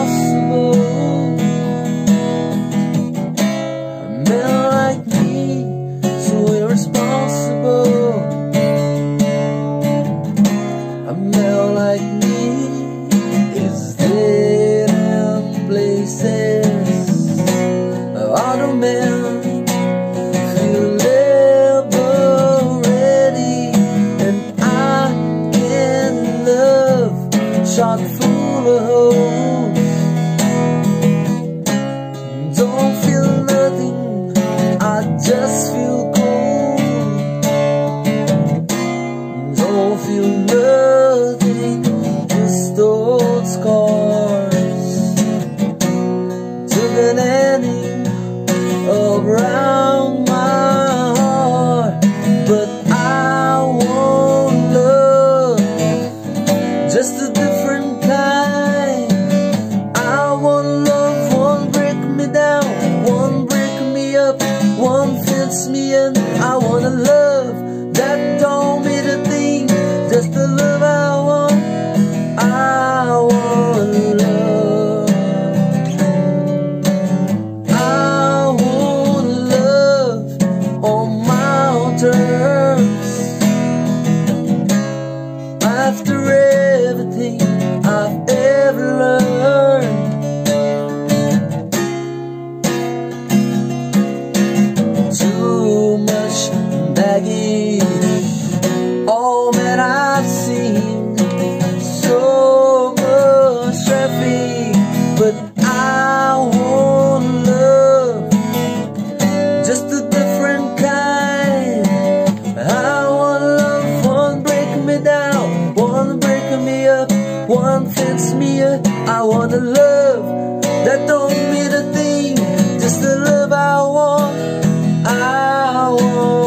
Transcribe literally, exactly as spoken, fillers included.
impossible. A man like me, so irresponsible. A man like me is dead in places. Other men feel liberated, and I can love shot full of holes. Don't feel nothing, I just feel cold. Don't feel nothing, just old scars. Took an ending around my heart, but I want love, just a different kind. I want love, one break me down, one break me up, one fits me in. I want a love that don't mean a thing, just the love I want. I want love. I want love on my own terms. After everything I've ever learned, too much baggage, all that I've seen, so much traffic, but I want love, just a different kind. I want love, one break me down, one break me up, one fits me up. I want a love that don't mean a thing, just the love I want. I want